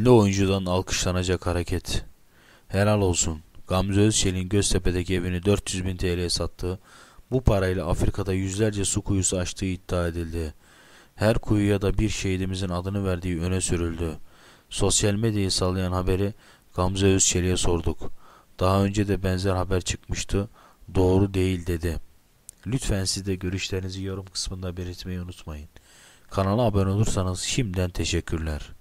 Ünlü oyuncudan alkışlanacak hareket. Helal olsun. Gamze Özçelik'in Göztepe'deki evini 400 bin TL'ye sattığı, bu parayla Afrika'da yüzlerce su kuyusu açtığı iddia edildi. Her kuyuya da bir şehidimizin adını verdiği öne sürüldü. Sosyal medyayı sallayan haberi Gamze Özçelik'e sorduk. Daha önce de benzer haber çıkmıştı. Doğru değil dedi. Lütfen siz de görüşlerinizi yorum kısmında belirtmeyi unutmayın. Kanala abone olursanız şimdiden teşekkürler.